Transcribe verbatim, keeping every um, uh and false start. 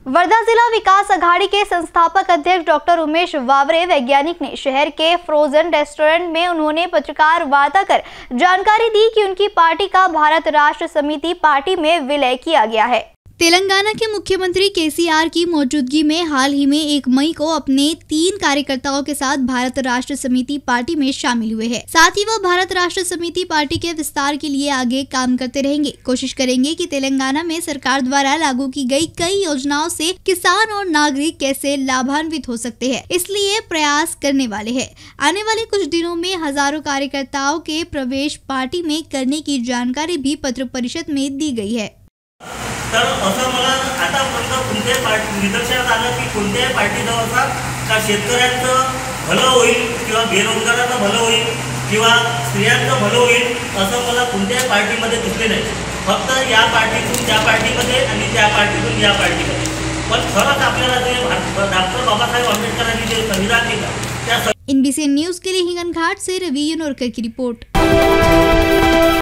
वर्धा जिला विकास अघाड़ी के संस्थापक अध्यक्ष डॉक्टर उमेश वावरे वैज्ञानिक ने शहर के फ्रोजन रेस्टोरेंट में उन्होंने पत्रकार वार्ता कर जानकारी दी कि उनकी पार्टी का भारत राष्ट्र समिति पार्टी में विलय किया गया है। तेलंगाना के मुख्यमंत्री केसीआर की मौजूदगी में हाल ही में एक मई को अपने तीन कार्यकर्ताओं के साथ भारत राष्ट्र समिति पार्टी में शामिल हुए हैं। साथ ही वह भारत राष्ट्र समिति पार्टी के विस्तार के लिए आगे काम करते रहेंगे। कोशिश करेंगे कि तेलंगाना में सरकार द्वारा लागू की गई कई योजनाओं से किसान और नागरिक कैसे लाभान्वित हो सकते हैं, इसलिए प्रयास करने वाले हैं। आने वाले कुछ दिनों में हजारों कार्यकर्ताओं के प्रवेश पार्टी में करने की जानकारी भी पत्र परिषद में दी गई है। तर असं मला आतापर्यंत कोणत्याही पार्टी निदर्शनात आलं की कोणत्याही पार्टीचं असं का शेतकऱ्यांचं भलं होईल किंवा बेरोजगाराचं भलं होईल किंवा स्त्रियांचं भलं होईल असं मला कोणत्याही पार्टीमध्ये दिसले नाही। फक्त या पार्टीतून त्या पार्टीमध्ये आणि त्या पार्टीतून या पार्टीमध्ये। पण खरंच आपल्याला जे डॉक्टर बाबासाहेब आंबेडकरांनी जे संविधान दिलं त्या एनबीसी न्यूज के लिए हिंगन घाट से रवि योनोरकर की रिपोर्ट।